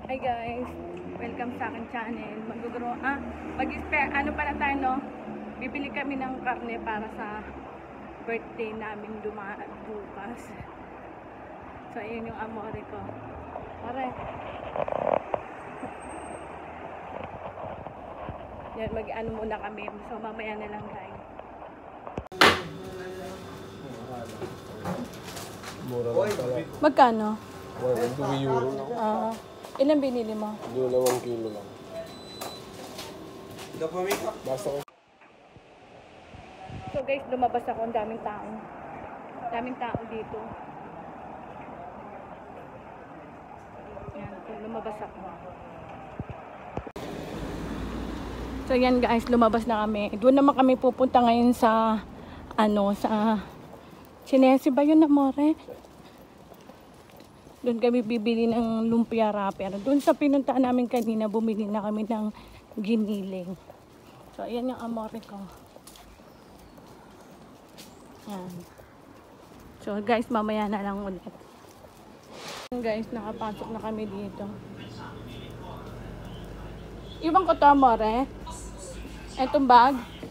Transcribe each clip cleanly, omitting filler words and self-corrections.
Hi guys, welcome sa akin channel. Ano pala tayo, no? Bibili kami ng karne para sa birthday namin dumaan bukas. So ayun yung amore ko. Pare. Yan, mag-ano muna kami. So mamaya na lang guys. Mura lang pala. Magkano? 2 euro lang. Ilan binili mo? 2 kilo lang. Basta ko. So guys, lumabas ako. Ang daming tao. Daming tao dito. Yan, lumabas ako. So yan guys, lumabas na kami. Doon naman kami pupunta ngayon sa sa Chinese ba yun, amore? Doon kami bibili ng lumpia wrapper. Doon sa pinuntahan namin kanina, bumili na kami ng giniling. So ayan yung amore ko. Yan. So guys, mamaya na lang ulit. Guys, nakapasok na kami dito. Iwan ko to, amore. Etong bag.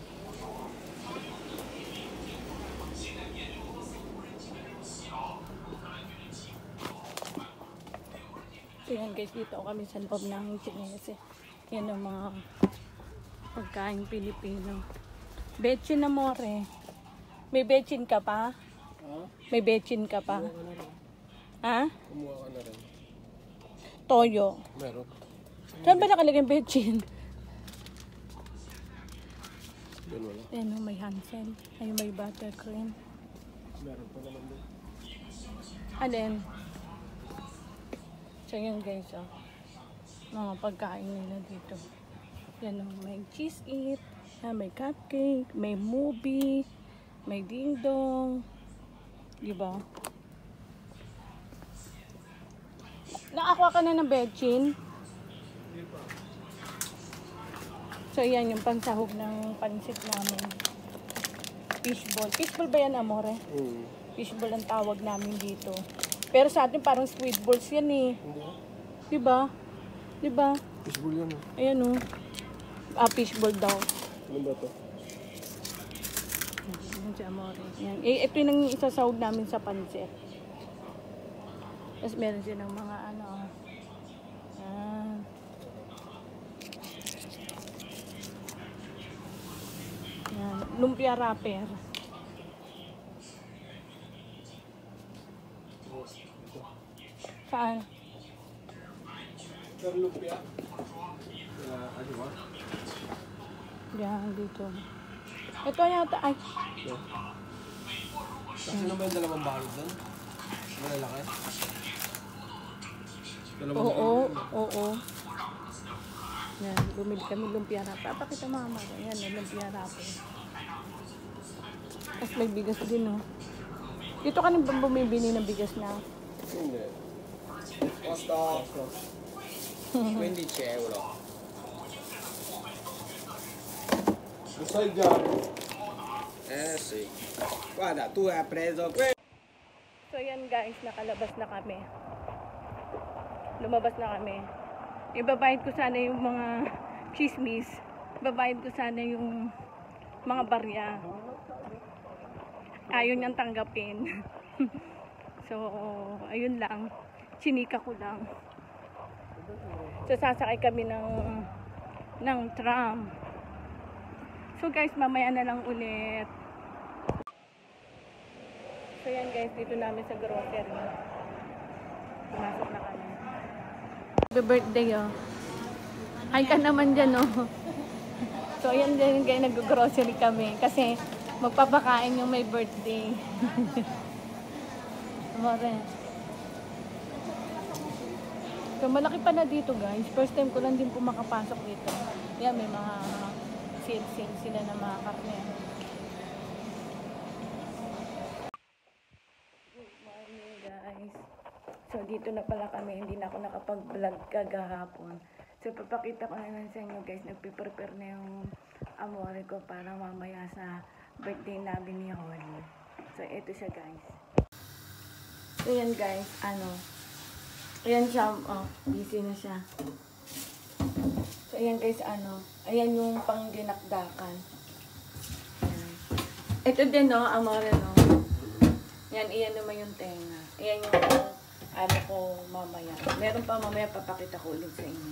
So yan guys, dito kami sa loob ng Chinese. Yan ang mga pagkain Pilipino. Bechin, amore. May bechin ka pa? May bechin ka pa? Ha? Kumuha ka na rin. Toyo. Meron. Saan ba nakalagay yung bechin? Yan wala. Ayan, may Hansel. Ayun, may buttercream. Meron pa naman doon. Alin? So yun guys, mga pagkain nila dito. Yan, may cheese it, may cupcake, may movie, may dingdong. Diba? Nakakuha ka na ng bechin? So yan yung pansahog ng pansit namin. Fishball. Fishball ba yan, amore? Fishball ang tawag namin dito. Pero sa atin parang squid balls yan eh. Hindi. Diba? Diba? Fishball yan. Ayan o. Fishball daw. Ano ba ito? Ayan si amore. Ayan. Ito yung isasahog namin sa pansit. Tapos meron siya ng mga ano. Ayan. Ayan. Lumpia wrapper. Saan? Lumpia. Ano ba? Diyan, dito. Ito yata, ay. Kasi naman yung dalawang balot doon? Malalaki? Oo. Yan, bumili kami lumpia wrapper. Papakita mama ko. Yan, lumpia wrapper. Tapos may bigas din, no? Dito ka nang bumibili ng bigas na. Hindi. Costa 15 euro. Lo sai già? Sì. Guarda, tu hai preso questo. So yan guys, nakalabas na kami. Lumabas na kami. Ibabayad ko sana yung mga chismis. Ibabayad ko sana yung mga barya. Ayaw niyang tanggapin. So, ayun lang. Chinika ko lang. So, sasakay kami ng tram. So, guys, mamaya na lang ulit. So, yan guys, dito namin sa grocery. Pumasok na kami. Happy birthday, oh. Hi ka naman dyan, oh. So, ayan din guys, nag-grocery kami. Kasi, magpapakain yung may birthday. Amore. So, malaki pa na dito, guys. First time ko lang din po makapasok dito. Yan, may mga sale sila na mga karne. Good morning, guys. So, dito na pala kami. Hindi na ako nakapag-vlog kagahapon. So, papakita ko naman sa inyo, guys. Nagpiprepare na yung amore ko para mamaya sa birthday namin ni Holly. So, ito siya, guys. So, yan, guys. Ayan siya, oh, busy na siya. So, ayan guys, ano, ayan yung pang dinakdakan. Ayan. Ito din, no, amore, no. Ayan, iyan naman yung tenga. Ayan yung, ano ko, mamaya. Meron pa mamaya, papakita ko ulit sa inyo.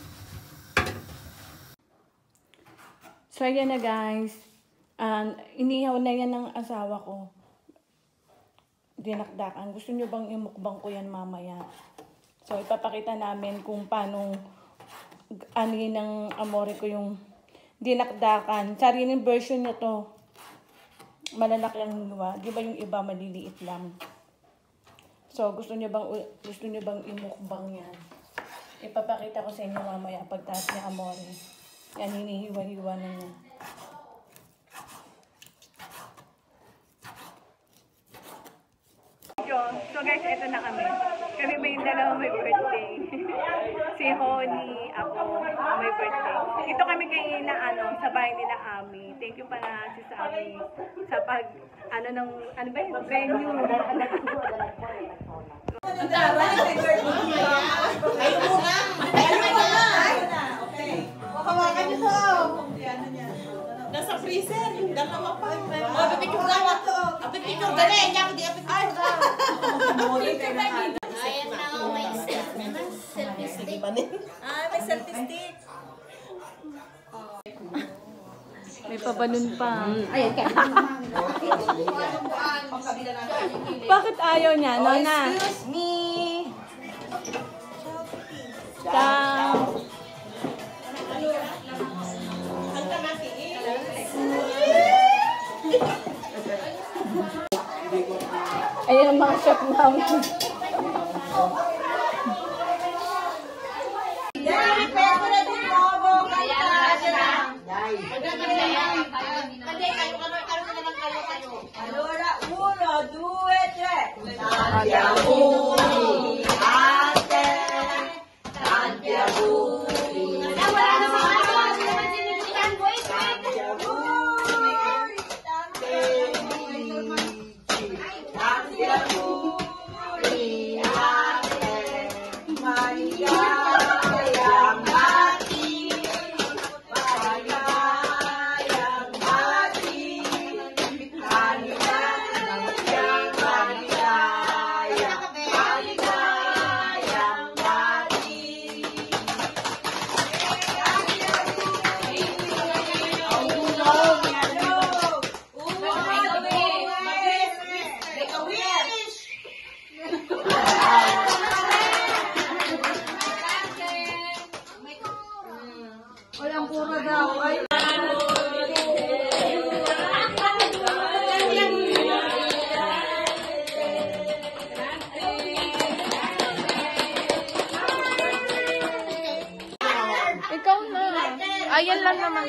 So, ayan na guys. Inihaw na yan ng asawa ko. Dinakdakan. Gusto nyo bang imukbang ko yan mamaya? So, ipapakita namin kung paano anin ng amore ko yung dinakdakan. Sariling version nyo to. Malalaki ang hiwa. Di ba yung iba maliliit lang? So, gusto nyo bang imukbang yan? Ipapakita ko sa inyo mamaya pagtaas ng amore. Yan, hinihiwa-hiwa na niya. So guys, ito na kami. Kami may dalawa may birthday. Si Honey, ako, may birthday. Ito kami kay na sa bahay nila Ami. Thank you pala si Ami sa pag, ano ba yung venue. Hawakan niyo to. Nasa freezer. Dalawa pa. Apit-picture daw. Apit-picture. Dali. Apit-picture daw. Ayan na ako, may selfie stick. May selfie stick. May pabanon pa. Ayan ka. Bakit ayaw niya? Nona? Excuse me. Ciao. Ayan ang mga chef namin. Allora, 1, 2, 3. Tanti auguri a te. Tanti auguri. Wala naman ako. Tanti auguri. Tanti auguri a te. Maligayang bati. Maligayang bati. Walang pura daw. Ay. Ikaw na. Ayan lang naman.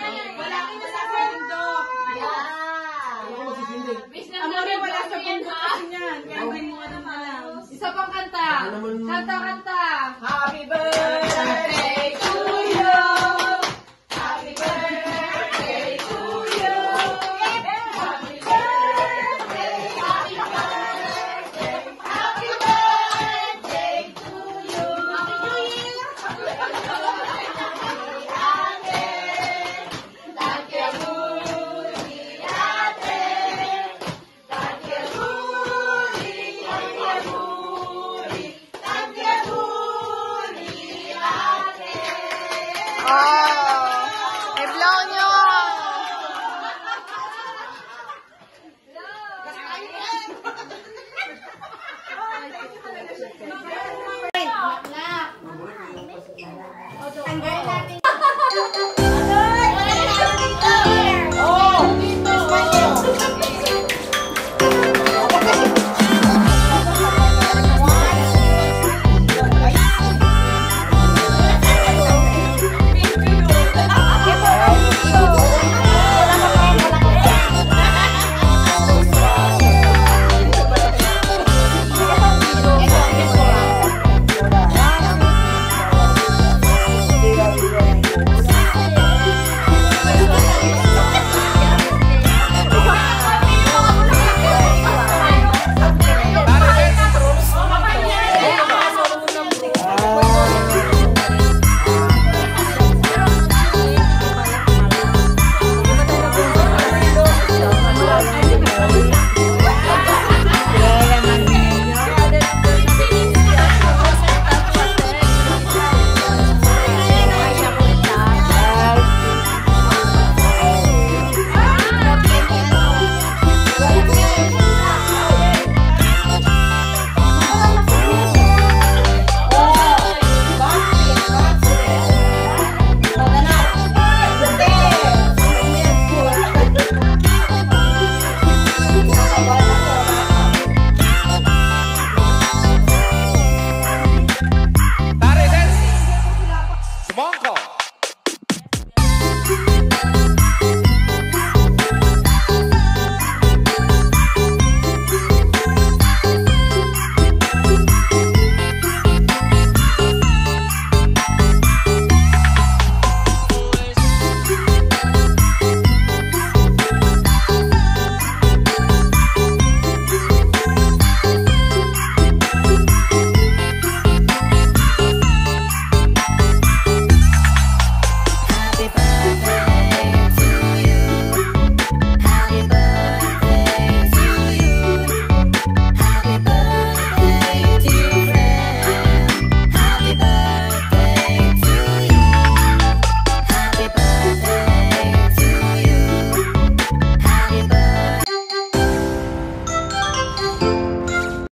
Amore, wala sa pundo kasi niyan. Kaya may mga naman lang. Isa pang kanta. Kanta. Happy birthday to you. Happy birthday to you. Happy birthday, happy birthday, happy birthday to you. Tanti auguri a te. Tanti auguri, tanti auguri, tanti auguri a te.